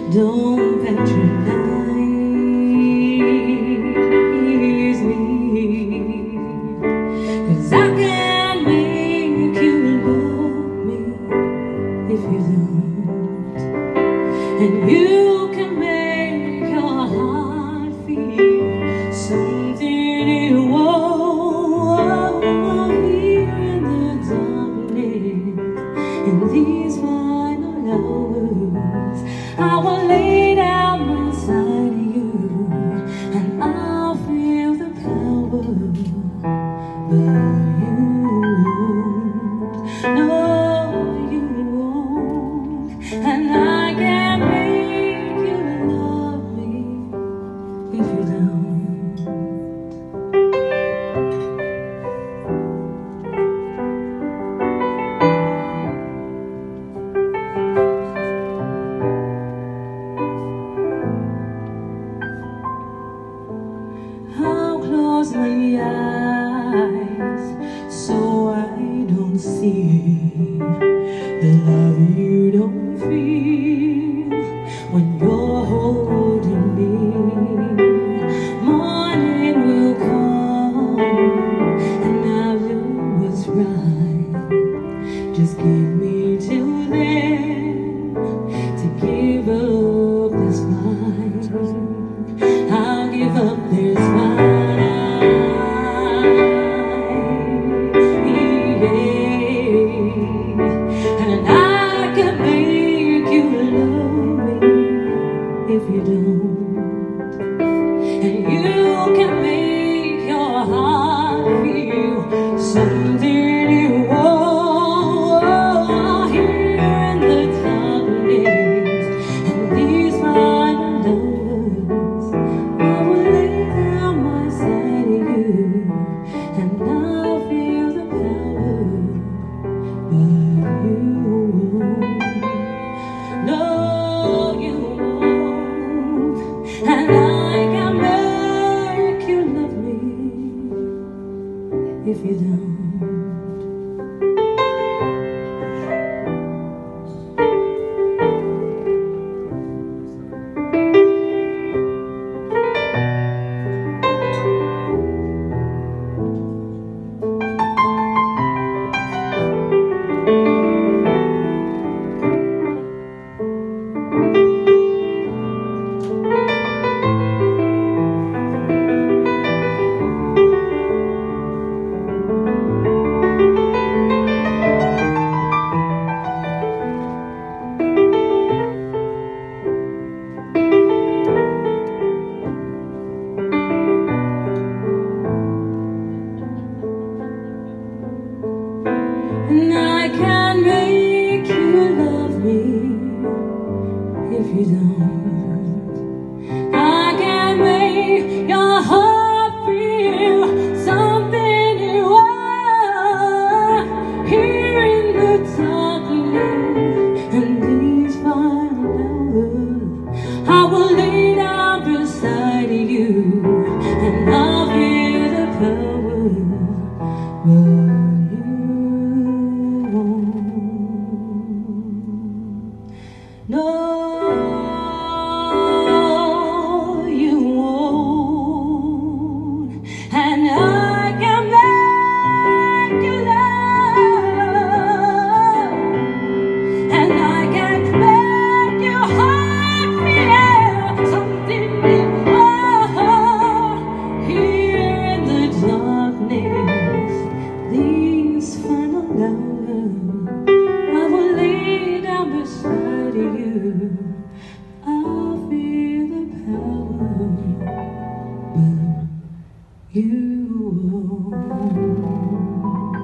Don't patronize me, 'cause I can make you love me if you don't. And you can make your heart feel something it won't. Here in the darkness, in these final hours, I will lay down beside you, and I'll feel the power, but you won't. No, you won't. And I can make you love me if you don't. I'll close my eyes so I don't see the love you don't feel when you're holding me. Morning will come and I'll do what's right. Just give me till then to give up this fight. I'll give up this fight, yeah. And I can make you love me if you don't. And you can make your heart feel something you want. Here in the darkness, in these final hours, I will lay down beside you, and I'll feel the power, but you won't. No, you won't. And I can make you love me if you don't. And I can make you love me if you don't. I can make your heart feel something you want. Here in the darkness and these final hours, I will lay down beside you, and I'll feel the power, but no, you won't. And I can make you love, and I can make your heart feel something new. Here in the darkness, these final hours, I will lay down beside you. I'll feel the power, but you won't.